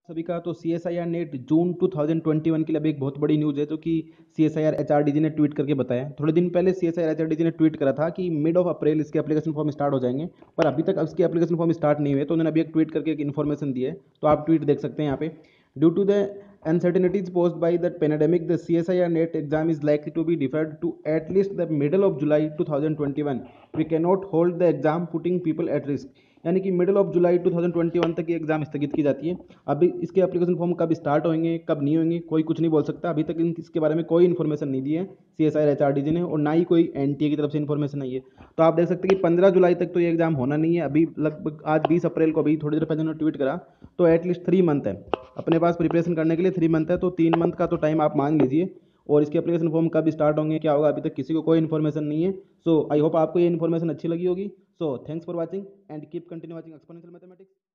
सभी का तो C S I R NET June 2021 के लिए अभी एक बहुत बड़ी न्यूज़ है जो कि C S I R H R D G ने ट्वीट करके बताया। थोड़े दिन पहले C S I R H R D G ने ट्वीट करा था कि मिड ऑफ अप्रैल इसके एप्लीकेशन फॉर्म स्टार्ट हो जाएंगे, पर अभी तक इसके एप्लीकेशन फॉर्म स्टार्ट नहीं हुए। तो उन्होंने अभी एक ट्वीट करके एक इन्फॉर्मेशन दी है, तो आप ट्वीट देख सकते हैं यहाँ पे। Due to the uncertainties posed by the pandemic, the CSIR NET exam is likely to be deferred to at least the middle of July 2021. We cannot hold the exam, putting people at risk. यानी कि middle of July 2021 तक ये exam स्थगित की जाती है। अभी इसके एप्लीकेशन फॉर्म कब स्टार्ट होंगे कब नहीं होंगे कोई कुछ नहीं बोल सकता। अभी तक इसके बारे में कोई इन्फॉर्मेशन नहीं दी है C S I R H R D G ने, और ना ही कोई एन टी ए की तरफ से इन्फॉर्मेशन आई है। तो आप देख सकते हैं कि 15 जुलाई तक तो ये एग्जाम होना नहीं है। अभी लगभग आज 20 अप्रैल को, अभी थोड़ी देर पहले उन्होंने ट्वीट करा, तो एटलीस्ट 3 मंथ है अपने पास प्रिपरेशन करने के लिए। 3 मंथ है, तो 3 मंथ का तो टाइम आप मान लीजिए। और इसके एप्लीकेशन फॉर्म कब स्टार्ट होंगे क्या होगा अभी तक किसी को कोई इन्फॉर्मेशन नहीं है। सो आई होप आपको ये इन्फॉर्मेशन अच्छी लगी होगी। So thanks for watching and keep continue watching exponential mathematics.